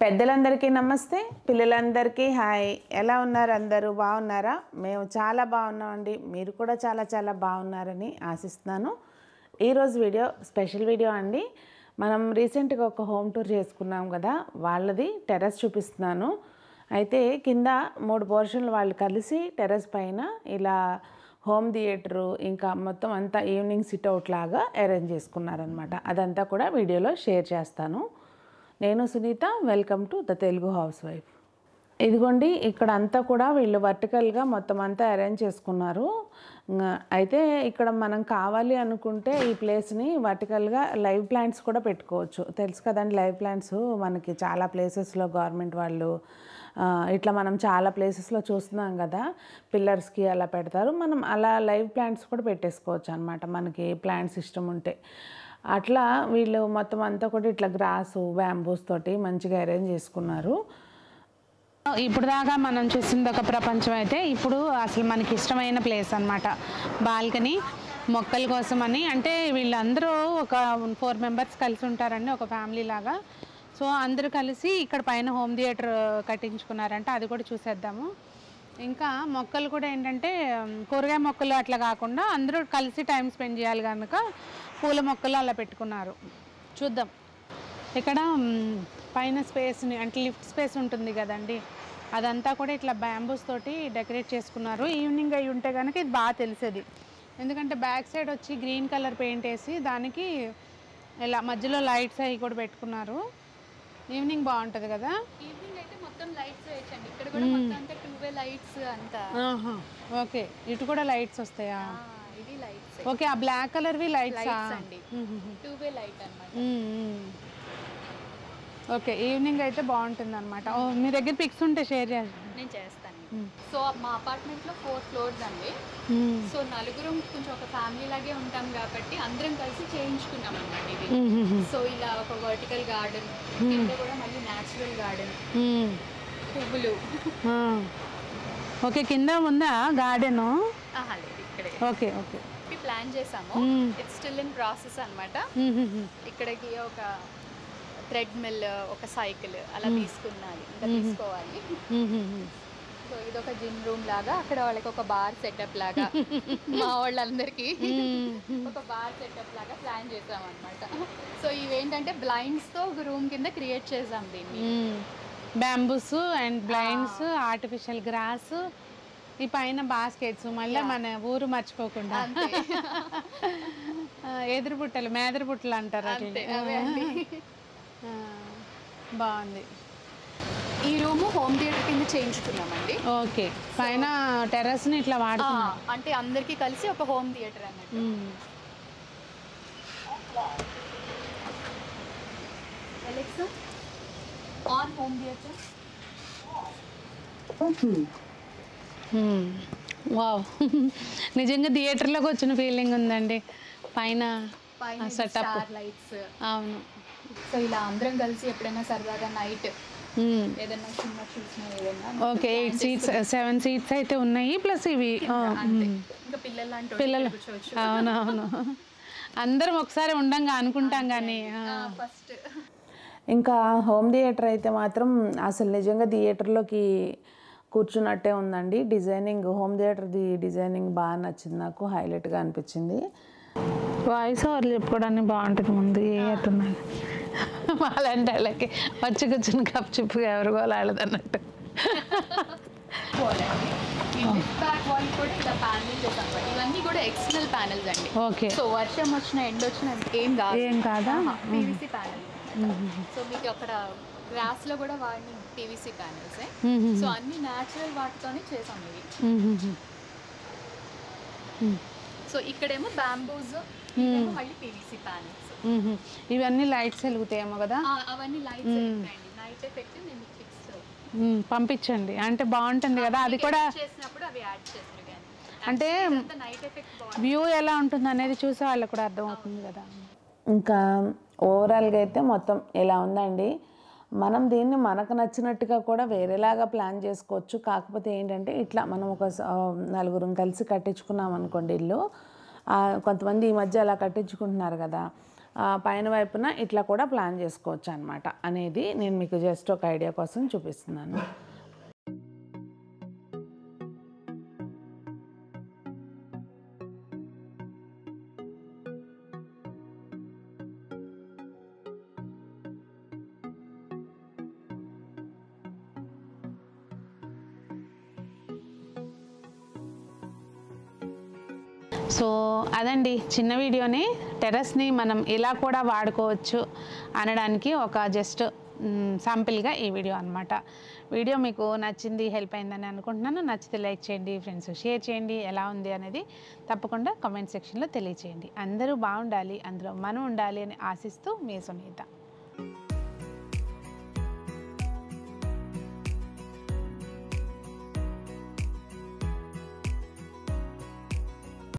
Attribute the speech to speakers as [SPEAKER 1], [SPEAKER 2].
[SPEAKER 1] పెద్దలందరికీ నమస్తే, పిల్లలందరికీ హాయ్. ఎలా ఉన్నారు? అందరూ బాగున్నారా? మేము చాలా బాగున్నామండి. మీరు కూడా చాలా బాగున్నారని ఆశిస్తున్నాను. ఈరోజు వీడియో స్పెషల్ వీడియో అండి. మనం రీసెంట్గా ఒక హోమ్ టూర్ చేసుకున్నాం కదా, వాళ్ళది టెర్రస్ చూపిస్తున్నాను. అయితే కింద 3 పోర్షన్లు వాళ్ళు కలిసి టెర్రస్ పైన ఇలా హోమ్ థియేటరు ఇంకా మొత్తం అంతా ఈవినింగ్ సిట్అవుట్ లాగా అరేంజ్ చేసుకున్నారనమాట. అదంతా కూడా వీడియోలో షేర్ చేస్తాను. నేను Sunitha, welcome to the Telugu housewife. ఇదిగోండి, ఇక్కడ అంతా కూడా వీళ్ళు వర్టికల్గా మొత్తం అంతా అరేంజ్ చేసుకున్నారు. అయితే ఇక్కడ మనం కావాలి అనుకుంటే ఈ ప్లేస్ని వర్టికల్గా లైవ్ ప్లాంట్స్ కూడా పెట్టుకోవచ్చు. తెలుసు కదండి, లైవ్ ప్లాంట్స్ మనకి చాలా ప్లేసెస్లో గవర్నమెంట్ వాళ్ళు ఇట్లా మనం చాలా ప్లేసెస్లో చూస్తున్నాం కదా, పిల్లర్స్కి అలా పెడతారు. మనం అలా లైవ్ ప్లాంట్స్ కూడా పెట్టేసుకోవచ్చు అనమాట, మనకి ప్లాంట్స్ ఇష్టం ఉంటే. అట్లా వీళ్ళు మొత్తం అంతా కూడా ఇట్లా గ్రాసు బ్యాంబూస్ తోటి మంచిగా అరేంజ్ చేసుకున్నారు.
[SPEAKER 2] ఇప్పుడు దాకా మనం చూసింది ఒక ప్రపంచం అయితే ఇప్పుడు అసలు మనకి ఇష్టమైన ప్లేస్ అనమాట. బాల్కనీ మొక్కల కోసం అని, అంటే వీళ్ళందరూ ఒక 4 మెంబర్స్ కలిసి ఉంటారండి, ఒక ఫ్యామిలీ లాగా. సో అందరూ కలిసి ఇక్కడ పైన హోమ్ థియేటర్ కట్టించుకున్నారంట, అది కూడా చూసేద్దాము. ఇంకా మొక్కలు కూడా ఏంటంటే కూరగాయ మొక్కలు అట్లా కాకుండా అందరూ కలిసి టైం స్పెండ్ చేయాలి కనుక పూల మొక్కలు అలా పెట్టుకున్నారు. చూద్దాం. ఇక్కడ పైన స్పేస్ని అంటే లిఫ్ట్ స్పేస్ ఉంటుంది కదండి, అదంతా కూడా ఇట్లా బ్యాంబూస్ తోటి డెకరేట్ చేసుకున్నారు. ఈవినింగ్ అయి ఉంటే కనుక ఇది బాగా తెలిసేది, ఎందుకంటే బ్యాక్ సైడ్ వచ్చి గ్రీన్ కలర్ పెయింట్ వేసి దానికి ఇలా మధ్యలో లైట్స్ అవి కూడా పెట్టుకున్నారు. ఈవినింగ్ బాగుంటుంది కదా.
[SPEAKER 3] ఈవినింగ్ అయితే మొత్తం లైట్స్ వేయచ్చండి. ఇక్కడ కూడా మొత్తం అంతా 2 లైట్స్ అంతా.
[SPEAKER 2] ఓకే, ఇటు కూడా లైట్స్ వస్తాయా?
[SPEAKER 3] ఇవి లైట్స్.
[SPEAKER 2] ఓకే, ఆ బ్లాక్ కలర్వి లైట్స్
[SPEAKER 3] అండి. 2 లైట్ అన్నమాట.
[SPEAKER 2] ఓకే, ఈవినింగ్ అయితే బాగుంటుంది అనమాట. మీ దగ్గర పిక్స్ ఉంటే షేర్ చేయండి,
[SPEAKER 3] నేను చేస్తాను. సో మా అపార్ట్మెంట్లో 4 ఫ్లోర్స్ అండి. సో నలుగురం కొంచెం ఒక ఫ్యామిలీ లాగే ఉంటాం కాబట్టి అందరం కలిసి చేయించుకున్నాం అన్నమాట ఇది. సో ఇలా ఒక వర్టికల్ గార్డెన్, కింద కూడా మళ్ళీ న్యాచురల్ గార్డెన్, పువ్వులు.
[SPEAKER 2] ఓకే, కింద ఉందా గార్డెన్?
[SPEAKER 3] లేదు, ఇక్కడే.
[SPEAKER 2] ఓకే ఓకే,
[SPEAKER 3] ప్లాన్ చేసాము. ఇట్స్ స్టిల్ ఇన్ ప్రాసెస్ అన్నమాట. ఇక్కడికి ఒక థ్రెడ్మిల్, ఒక సైకిల్ అలా తీసుకున్నాలి, ఇంకా తీసుకోవాలి. సో ఇదొక జిమ్ రూమ్ లాగా, అక్కడ వాళ్ళకి ఒక బార్ సెటప్ లాగా మా వాళ్ళందరికీ ఒక బార్ సెటప్ లాగా ప్లాన్ చేసాం అనమాట. సో ఇవేంటంటే బ్లైండ్స్తో ఒక రూమ్ కింద క్రియేట్ చేసాం దీన్ని.
[SPEAKER 2] Bamboos and blinds, artificial grass, ఈ పైన బాస్కెట్స్, మళ్ళీ మన ఊరు మర్చిపోకుండా ఎదురు బుట్టలు, మేదరు బుట్టలు అంటారు అట్లా. బాగుంది.
[SPEAKER 3] ఈ రూమ్ హోమ్ థియేటర్ కింద చేయించుకున్నామండి.
[SPEAKER 2] ఓకే, పైన టెర్రస్ని ఇట్లా వాడుతున్నాం
[SPEAKER 3] అంటే అందరికీ కలిసి ఒక హోమ్ థియేటర్ అన్నట్టు. Alexa, on home theatre.
[SPEAKER 2] Wow, నిజంగా థియేటర్లోకి వచ్చిన ఫీలింగ్ ఉందండి. పైన సెటప్
[SPEAKER 3] లైట్స్.
[SPEAKER 2] అవును.
[SPEAKER 3] సో ఇలా అందరం కలిసి ఎప్పుడైనా సరదాగా నైట్ ఏదైనా సినిమా చూసినా ఏదైనా.
[SPEAKER 2] ఓకే, 8 సీట్స్ 7 సీట్స్ అయితే ఉన్నాయి, ప్లస్ ఇవి
[SPEAKER 3] ఇంకా పిల్లలు.
[SPEAKER 2] అవునవును, అందరం ఒకసారి ఉండంగా అనుకుంటాం కానీ
[SPEAKER 3] ఫస్ట్.
[SPEAKER 1] ఇంకా హోమ్ థియేటర్ అయితే మాత్రం అసలు నిజంగా థియేటర్లోకి కూర్చున్నట్టే ఉందండి. డిజైనింగ్, హోమ్ థియేటర్ది డిజైనింగ్ బాగా నచ్చింది నాకు, హైలైట్గా అనిపించింది.
[SPEAKER 2] వాయిస్ ఓవర్లు చెప్పుకోవడానికి బాగుంటుంది. ముందు ఏట్టున్నాయి వాళ్ళంటే వాళ్ళకి వచ్చి కూర్చుని కప్ చిప్పుగా ఎవరు వాళ్ళది అన్నట్టు.
[SPEAKER 3] ఇవన్నీ కూడా ఎక్స్టర్నల్ ప్యానెల్స్ అండి.
[SPEAKER 2] ఓకే,
[SPEAKER 3] సో వర్షం వచ్చిన ఎండ వచ్చిన ఏం కాదా, పీవీసీ ప్యానెల్. సో మీకు అక్కడ గ్రాస్ లో కూడా వాడిన పీవీసీ ప్యానెల్స్. సో అన్ని న్యాచురల్ వాటితోనే చేసాం ఇవి. సో ఇక్కడేమో బ్యాంబూస్, మళ్ళీ పీవీసీ ప్యానెల్స్.
[SPEAKER 2] ఇవన్నీ లైట్స్ వెలుగుతాయేమో కదా.
[SPEAKER 3] అవన్నీ లైట్స్ నైట్ ఎఫెక్ట్ నేను ఫిక్స్
[SPEAKER 2] పంపించండి, అంటే బాగుంటుంది కదా. అది కూడా
[SPEAKER 3] చేసినప్పుడు అవి యాడ్ చేస్తారు కానీ
[SPEAKER 2] అంటే
[SPEAKER 3] నైట్ ఎఫెక్ట్
[SPEAKER 2] వ్యూ ఎలా ఉంటుంది అనేది చూసే వాళ్ళకి కూడా అర్థమవుతుంది కదా.
[SPEAKER 1] ఇంకా ఓవరాల్గా అయితే మొత్తం ఇలా ఉందండి. మనం దీన్ని మనకు నచ్చినట్టుగా కూడా వేరేలాగా ప్లాన్ చేసుకోవచ్చు. కాకపోతే ఏంటంటే ఇట్లా మనం ఒక నలుగురం కలిసి కట్టించుకున్నాం అనుకోండి ఇల్లు. కొంతమంది ఈ మధ్య అలా కట్టించుకుంటున్నారు కదా, పైన వైపున ఇట్లా కూడా ప్లాన్ చేసుకోవచ్చు అనమాట అనేది నేను మీకు జస్ట్ ఒక ఐడియా కోసం చూపిస్తున్నాను.
[SPEAKER 2] సో అదండి చిన్న వీడియోని టెర్రస్ని మనం ఇలా కూడా వాడుకోవచ్చు అనడానికి ఒక జస్ట్ శాంపిల్గా ఈ వీడియో అనమాట. వీడియో మీకు నచ్చింది, హెల్ప్ అయిందని అనుకుంటున్నాను. నచ్చితే లైక్ చేయండి, ఫ్రెండ్స్ షేర్ చేయండి. ఎలా ఉంది అనేది తప్పకుండా కామెంట్ సెక్షన్లో తెలియచేయండి. అందరూ బాగుండాలి, అందులో మనం ఉండాలి అని ఆశిస్తూ మీ సునీత.